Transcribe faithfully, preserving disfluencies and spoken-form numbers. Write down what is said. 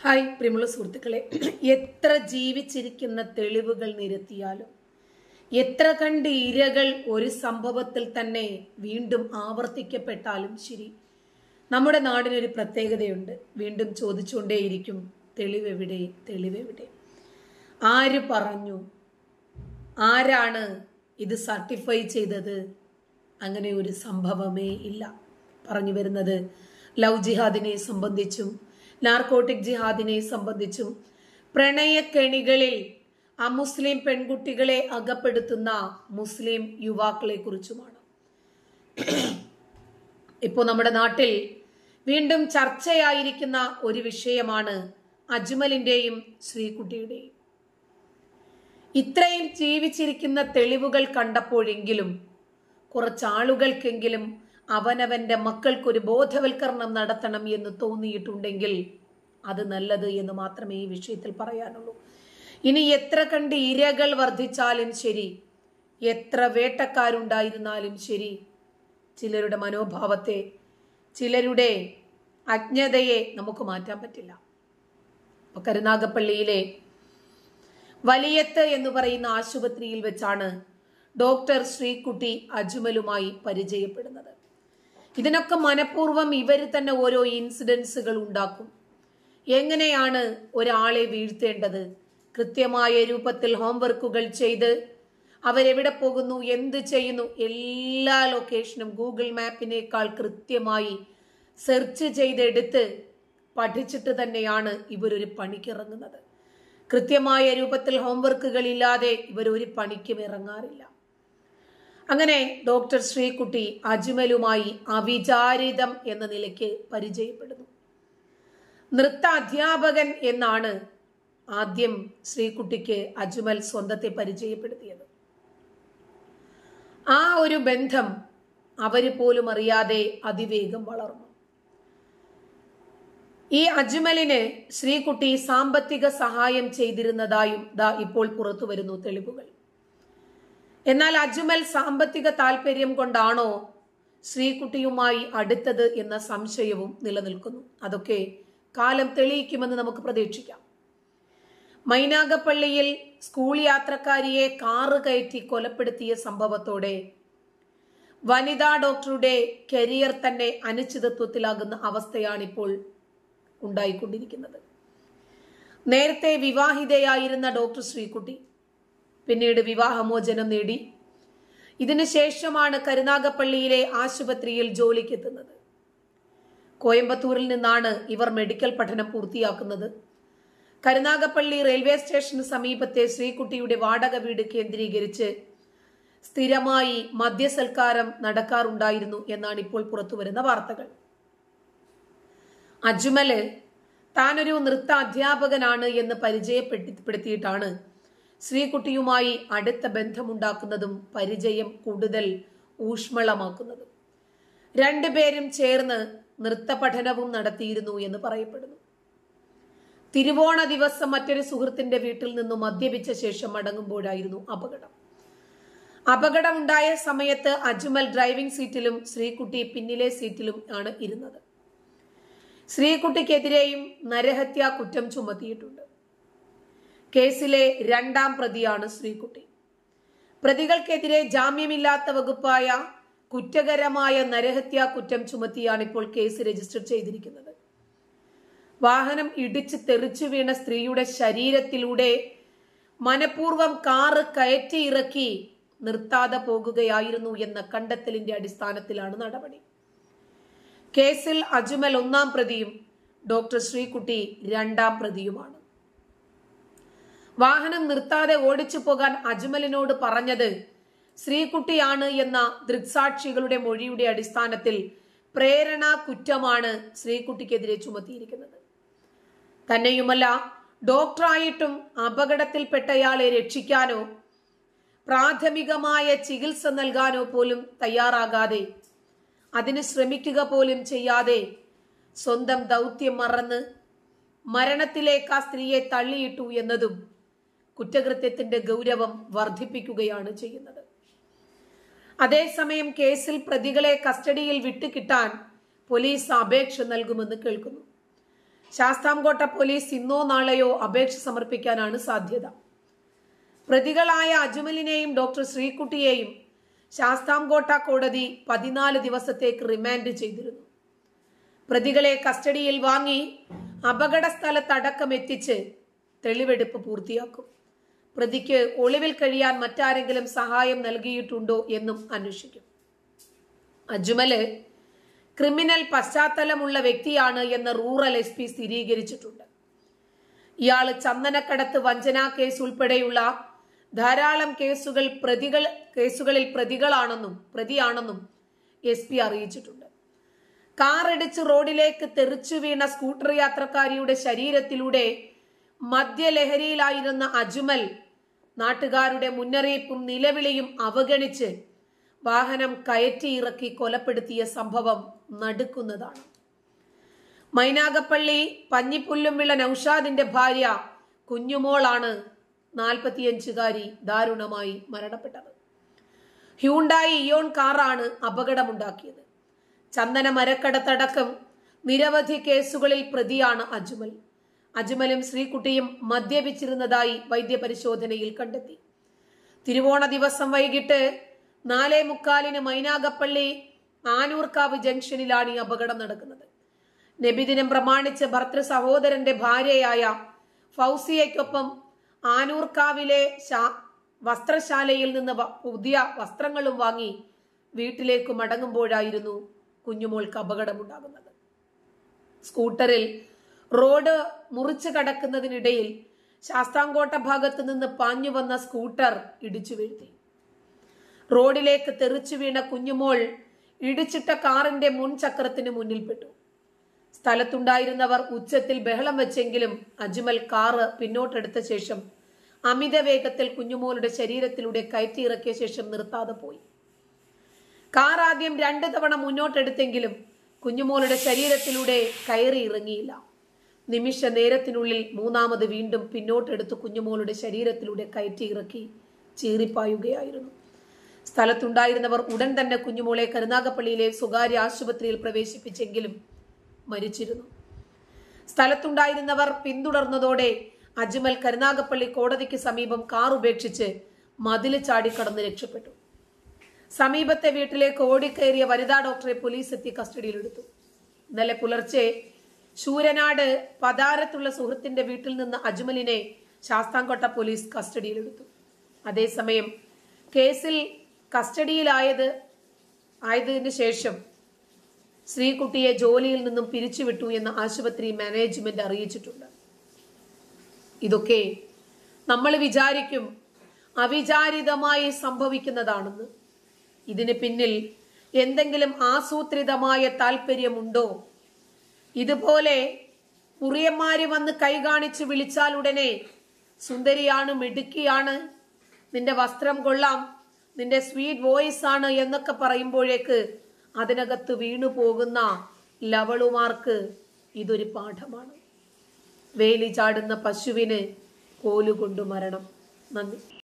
Hi പ്രിയമുള്ള സുഹൃത്തുക്കളെ, എത്ര ജീവിച്ചിരിക്കുന്ന തെളിവുകൾ നിരത്തിയാലും എത്ര കണ്ട് ഇരകൾ ഒരു സംഭവത്തിൽ തന്നെ വീണ്ടും ആവർത്തിക്കപ്പെട്ടാലും ശരി, നമ്മുടെ നാടിനൊരു പ്രത്യേകതയുണ്ട്. വീണ്ടും ചോദിച്ചുകൊണ്ടേയിരിക്കും, തെളിവെവിടെ, തെളിവെവിടെ? ആര് പറഞ്ഞു? ആരാണ് ഇത് സർട്ടിഫൈ ചെയ്തത്? അങ്ങനെ ഒരു സംഭവമേ ഇല്ല. പറഞ്ഞു വരുന്നത് ലവ് ജിഹാദിനെ സംബന്ധിച്ചും നാർക്കോട്ടിക് ജിഹാദിനെ സംബന്ധിച്ചും പ്രണയക്കെണികളിൽ അമുസ്ലിം പെൺകുട്ടികളെ അകപ്പെടുത്തുന്ന മുസ്ലിം യുവാക്കളെ കുറിച്ചുമാണ്. ഇപ്പോൾ നമ്മുടെ നാട്ടിൽ വീണ്ടും ചർച്ചയായിരിക്കുന്ന ഒരു വിഷയമാണ് അജ്മലിന്റെയും ശ്രീകുട്ടിയുടെയും. ഇത്രയും ജീവിച്ചിരിക്കുന്ന തെളിവുകൾ കണ്ടപ്പോഴെങ്കിലും കുറച്ചാളുകൾക്കെങ്കിലും അവനവന്റെ മക്കൾക്കൊരു ബോധവൽക്കരണം നടത്തണം എന്ന് തോന്നിയിട്ടുണ്ടെങ്കിൽ അത് നല്ലത് എന്ന് മാത്രമേ ഈ വിഷയത്തിൽ പറയാനുള്ളൂ. ഇനി എത്ര കണ്ട് ഇരകൾ വർദ്ധിച്ചാലും ശരി, എത്ര വേട്ടക്കാരുണ്ടായിരുന്നാലും ശരി, ചിലരുടെ മനോഭാവത്തെ, ചിലരുടെ അജ്ഞതയെ നമുക്ക് മാറ്റാൻ പറ്റില്ല. ഇപ്പൊ കരുനാഗപ്പള്ളിയിലെ വലിയത്ത് എന്ന് പറയുന്ന ആശുപത്രിയിൽ വെച്ചാണ് ഡോക്ടർ ശ്രീകുട്ടി അജ്മലുമായി പരിചയപ്പെടുന്നത്. ഇതിനൊക്കെ മനഃപൂർവ്വം ഇവർ തന്നെ ഓരോ ഇൻസിഡൻസുകൾ ഉണ്ടാക്കും. എങ്ങനെയാണ് ഒരാളെ വീഴ്ത്തേണ്ടത്? കൃത്യമായ രൂപത്തിൽ ഹോംവർക്കുകൾ ചെയ്ത് അവരെവിടെ പോകുന്നു, എന്ത് ചെയ്യുന്നു, എല്ലാ ലൊക്കേഷനും ഗൂഗിൾ മാപ്പിനേക്കാൾ കൃത്യമായി സെർച്ച് ചെയ്തെടുത്ത് പഠിച്ചിട്ട് തന്നെയാണ് ഇവരൊരു പണിക്കിറങ്ങുന്നത്. കൃത്യമായ രൂപത്തിൽ ഹോംവർക്കുകൾ ഇല്ലാതെ ഇവരൊരു പണിക്കും ഇറങ്ങാറില്ല. അങ്ങനെ ഡോക്ടർ ശ്രീകുട്ടി അജ്മലുമായി അവിചാരിതം എന്ന നിലയ്ക്ക് പരിചയപ്പെടുന്നു. നൃത്ത അധ്യാപകൻ എന്നാണ് ആദ്യം ശ്രീകുട്ടിക്ക് അജ്മൽ സ്വന്തത്തെ പരിചയപ്പെടുത്തിയത്. ആ ഒരു ബന്ധം അവര് പോലും അറിയാതെ അതിവേഗം വളർന്നു. ഈ അജ്മലിന് ശ്രീകുട്ടി സാമ്പത്തിക സഹായം ചെയ്തിരുന്നതായും ദാ ഇപ്പോൾ പുറത്തു വരുന്നു തെളിവുകൾ. എന്നാൽ അജ്മൽ സാമ്പത്തിക താല്പര്യം കൊണ്ടാണോ ശ്രീകുട്ടിയുമായി അടുത്തത് എന്ന സംശയവും നിലനിൽക്കുന്നു. അതൊക്കെ കാലം തെളിയിക്കുമെന്ന് നമുക്ക് പ്രതീക്ഷിക്കാം. മൈനാഗപ്പള്ളിയിൽ സ്കൂൾ യാത്രക്കാരിയെ കാറ് കയറ്റി കൊലപ്പെടുത്തിയ സംഭവത്തോടെ വനിതാ ഡോക്ടറുടെ കരിയർ തന്നെ അനിശ്ചിതത്വത്തിലാകുന്ന അവസ്ഥയാണിപ്പോൾ ഉണ്ടായിക്കൊണ്ടിരിക്കുന്നത്. നേരത്തെ വിവാഹിതയായിരുന്ന ഡോക്ടർ ശ്രീകുട്ടി പിന്നീട് വിവാഹമോചനം നേടി. ഇതിനു ശേഷമാണ് കരുനാഗപ്പള്ളിയിലെ ആശുപത്രിയിൽ ജോലിക്കെത്തുന്നത്. കോയമ്പത്തൂരിൽ നിന്നാണ് ഇവർ മെഡിക്കൽ പഠനം പൂർത്തിയാക്കുന്നത്. കരുനാഗപ്പള്ളി റെയിൽവേ സ്റ്റേഷന് സമീപത്തെ ശ്രീകുട്ടിയുടെ വാടക വീട് കേന്ദ്രീകരിച്ച് സ്ഥിരമായി മദ്യസൽക്കാരം നടക്കാറുണ്ടായിരുന്നു എന്നാണ് ഇപ്പോൾ പുറത്തുവരുന്ന വാർത്തകൾ. അജ്മല് താനൊരു നൃത്ത അധ്യാപകനാണ് എന്ന് പരിചയപ്പെടുത്തിയിട്ടാണ് ശ്രീകുട്ടിയുമായി അടുത്ത ബന്ധമുണ്ടാക്കുന്നതും പരിചയം കൂടുതൽ ഊഷ്മളമാക്കുന്നതും. രണ്ടുപേരും ചേർന്ന് നൃത്ത പഠനവും നടത്തിയിരുന്നു എന്ന് പറയപ്പെടുന്നു. തിരുവോണ ദിവസം മറ്റൊരു സുഹൃത്തിന്റെ വീട്ടിൽ നിന്നും മദ്യപിച്ച ശേഷം മടങ്ങുമ്പോഴായിരുന്നു അപകടം. അപകടം ഉണ്ടായ സമയത്ത് അജ്മൽ ഡ്രൈവിംഗ് സീറ്റിലും ശ്രീകുട്ടി പിന്നിലെ സീറ്റിലും ആണ് ഇരുന്നത്. ശ്രീകുട്ടിക്കെതിരെയും നരഹത്യാ കുറ്റം ചുമത്തിയിട്ടുണ്ട്. കേസിലെ രണ്ടാം പ്രതിയാണ് ശ്രീകുട്ടി. പ്രതികൾക്കെതിരെ ജാമ്യമില്ലാത്ത വകുപ്പായ കുറ്റകരമായ നരഹത്യാ കുറ്റം ചുമത്തിയാണ് ഇപ്പോൾ കേസ് രജിസ്റ്റർ ചെയ്തിരിക്കുന്നത്. വാഹനം ഇടിച്ച് തെറിച്ചു വീണ സ്ത്രീയുടെ ശരീരത്തിലൂടെ മനഃപൂർവ്വം കാറ് കയറ്റി ഇറക്കി നിർത്താതെ പോകുകയായിരുന്നു എന്ന കണ്ടെത്തലിന്റെ അടിസ്ഥാനത്തിലാണ് നടപടി. കേസിൽ അജ്മൽ ഒന്നാം പ്രതിയും ഡോക്ടർ ശ്രീകുട്ടി രണ്ടാം പ്രതിയുമാണ്. വാഹനം നിർത്താതെ ഓടിച്ചു പോകാൻ അജ്മലിനോട് പറഞ്ഞത് ശ്രീകുട്ടിയാണ് എന്ന ദൃക്സാക്ഷികളുടെ മൊഴിയുടെ അടിസ്ഥാനത്തിൽ പ്രേരണാ കുറ്റമാണ് ശ്രീകുട്ടിക്കെതിരെ ചുമത്തിയിരിക്കുന്നത്. തന്നെയുമല്ല, ഡോക്ടറായിട്ടും അപകടത്തിൽപ്പെട്ടയാളെ രക്ഷിക്കാനോ പ്രാഥമികമായ ചികിത്സ നൽകാനോ പോലും തയ്യാറാകാതെ, അതിന് ശ്രമിക്കുക പോലും ചെയ്യാതെ സ്വന്തം ദൗത്യം മറന്ന് മരണത്തിലേക്ക് ആ സ്ത്രീയെ തള്ളിയിട്ടു എന്നതും കുറ്റകൃത്യത്തിന്റെ ഗൗരവം വർദ്ധിപ്പിക്കുകയാണ് ചെയ്യുന്നത്. അതേസമയം കേസിൽ പ്രതികളെ കസ്റ്റഡിയിൽ വിട്ടുകിട്ടാൻ പോലീസ് അപേക്ഷ നൽകുമെന്ന് കേൾക്കുന്നു. ശാസ്താംകോട്ട പോലീസ് ഇന്നോ നാളെയോ അപേക്ഷ സമർപ്പിക്കാനാണ് സാധ്യത. പ്രതികളായ അജ്മലിനെയും ഡോക്ടർ ശ്രീകുട്ടിയെയും ശാസ്താംകോട്ട കോടതി പതിനാല് ദിവസത്തേക്ക് റിമാൻഡ് ചെയ്തിരുന്നു. പ്രതികളെ കസ്റ്റഡിയിൽ വാങ്ങി അപകട സ്ഥലത്തടക്കം എത്തിച്ച് തെളിവെടുപ്പ് പൂർത്തിയാക്കും. പ്രതിക്ക് ഒളിവിൽ കഴിയാൻ മറ്റാരെങ്കിലും സഹായം നൽകിയിട്ടുണ്ടോ എന്നും അന്വേഷിക്കും. അജ്മല് ക്രിമിനൽ പശ്ചാത്തലമുള്ള വ്യക്തിയാണ് എന്ന് റൂറൽ എസ് പി സ്ഥിരീകരിച്ചിട്ടുണ്ട്. ഇയാൾ ചന്ദനക്കടത്ത് വഞ്ചനാ കേസ് ഉൾപ്പെടെയുള്ള ധാരാളം കേസുകൾ പ്രതികൾ കേസുകളിൽ പ്രതികളാണെന്നും പ്രതിയാണെന്നും എസ് പി അറിയിച്ചിട്ടുണ്ട്. കാർ ഇടിച്ച് റോഡിലേക്ക് തെറിച്ചു വീണ സ്കൂട്ടർ യാത്രക്കാരിയുടെ ശരീരത്തിലൂടെ മദ്യലഹരിയിലായിരുന്ന അജ്മൽ നാട്ടുകാരുടെ മുന്നറിയിപ്പും നിലവിളിയും അവഗണിച്ച് വാഹനം കയറ്റിയിറക്കി കൊലപ്പെടുത്തിയ സംഭവം നടുക്കുന്നതാണ്. മൈനാഗപ്പള്ളി പഞ്ഞിപ്പുല്ലുംവിള നൌഷാദിന്റെ ഭാര്യ കുഞ്ഞുമോളാണ് നാൽപ്പത്തിയഞ്ചുകാരി ദാരുണമായി മരണപ്പെട്ടത്. ഹ്യൂണ്ടായി ഇയോൺ കാറാണ് അപകടമുണ്ടാക്കിയത്. ചന്ദന മരക്കടത്തടക്കം നിരവധി കേസുകളിൽ പ്രതിയാണ് അജ്മൽ. അജ്മലും ശ്രീകുട്ടിയും മദ്യപിച്ചിരുന്നതായി വൈദ്യപരിശോധനയിൽ കണ്ടെത്തി. തിരുവോണ ദിവസം വൈകിട്ട് നാലേ മുക്കാലിന് മൈനാഗപ്പള്ളി ആനൂർക്കാവ് ജംഗ്ഷനിലാണ് ഈ അപകടം നടക്കുന്നത്. നബിദിനം പ്രമാണിച്ച് ഭർത്തൃ സഹോദരന്റെ ഭാര്യയായ ഫൗസിയയ്ക്കൊപ്പം ആനൂർക്കാവിലെ വസ്ത്രശാലയിൽ നിന്ന് പുതിയ വസ്ത്രങ്ങളും വാങ്ങി വീട്ടിലേക്ക് മടങ്ങുമ്പോഴായിരുന്നു കുഞ്ഞുമോൾക്ക് അപകടമുണ്ടാകുന്നത്. സ്കൂട്ടറിൽ റോഡ് മുറിച്ചു കടക്കുന്നതിനിടയിൽ ശാസ്താംകോട്ട ഭാഗത്ത് നിന്ന് പാഞ്ഞു വന്ന സ്കൂട്ടർ ഇടിച്ചു വീഴ്ത്തി. റോഡിലേക്ക് തെറിച്ചു വീണ കുഞ്ഞുമോൾ ഇടിച്ചിട്ട കാറിന്റെ മുൻ ചക്രത്തിന് മുന്നിൽപ്പെട്ടു. സ്ഥലത്തുണ്ടായിരുന്നവർ ഉച്ചത്തിൽ ബഹളം വെച്ചെങ്കിലും അജ്മൽ കാറ് പിന്നോട്ടെടുത്ത ശേഷം അമിത വേഗത്തിൽ കുഞ്ഞുമോളുടെ ശരീരത്തിലൂടെ കയറ്റിയിറക്കിയ ശേഷം നിർത്താതെ പോയി. കാർ ആദ്യം രണ്ടു തവണ മുന്നോട്ടെടുത്തെങ്കിലും കുഞ്ഞുമോളുടെ ശരീരത്തിലൂടെ കയറി ഇറങ്ങിയില്ല. നിമിഷ നേരത്തിനുള്ളിൽ മൂന്നാമത് വീണ്ടും പിന്നോട്ടെടുത്ത് കുഞ്ഞുമോളുടെ ശരീരത്തിലൂടെ കയറ്റിയിറക്കി ചീറിപ്പായുകയായിരുന്നു. സ്ഥലത്തുണ്ടായിരുന്നവർ ഉടൻ തന്നെ കുഞ്ഞുമോളെ കരുനാഗപ്പള്ളിയിലെ സ്വകാര്യ ആശുപത്രിയിൽ പ്രവേശിപ്പിച്ചെങ്കിലും മരിച്ചിരുന്നു. സ്ഥലത്തുണ്ടായിരുന്നവർ പിന്തുടർന്നതോടെ അജ്മൽ കരുനാഗപ്പള്ളി കോടതിക്ക് സമീപം കാർ ഉപേക്ഷിച്ച് മതില് ചാടിക്കടന്ന് രക്ഷപ്പെട്ടു. സമീപത്തെ വീട്ടിലേക്ക് ഓടിക്കയറിയ വനിതാ ഡോക്ടറെ പോലീസ് എത്തി കസ്റ്റഡിയിലെടുത്തു. ഇന്നലെ പുലർച്ചെ ശൂരനാട് പതാരത്തുള്ള സുഹൃത്തിന്റെ വീട്ടിൽ നിന്ന് അജ്മലിനെ ശാസ്താംകോട്ട പോലീസ് കസ്റ്റഡിയിലെടുത്തു. അതേസമയം കേസിൽ കസ്റ്റഡിയിലായത് ആയതിനു ശേഷം ശ്രീകുട്ടിയെ ജോലിയിൽ നിന്നും പിരിച്ചുവിട്ടു എന്ന് ആശുപത്രി മാനേജ്മെന്റ് അറിയിച്ചിട്ടുണ്ട്. ഇതൊക്കെ നമ്മൾ വിചാരിക്കും അവിചാരിതമായി സംഭവിക്കുന്നതാണെന്ന്. ഇതിന് പിന്നിൽ എന്തെങ്കിലും ആസൂത്രിതമായ താല്പര്യമുണ്ടോ? ഇതുപോലെ കുറിയന്മാര് വന്ന് കൈ കാണിച്ച് വിളിച്ചാൽ ഉടനെ സുന്ദരിയാണ്, മിടുക്കിയാണ്, നിന്റെ വസ്ത്രം കൊള്ളാം, നിന്റെ സ്വീറ്റ് വോയിസ് ആണ് എന്നൊക്കെ പറയുമ്പോഴേക്ക് അതിനകത്ത് വീണു പോകുന്ന ലവളുമാർക്ക് ഇതൊരു പാഠമാണ്. വേലി ചാടുന്ന പശുവിന് കോലുകൊണ്ടു മരണം. നന്ദി.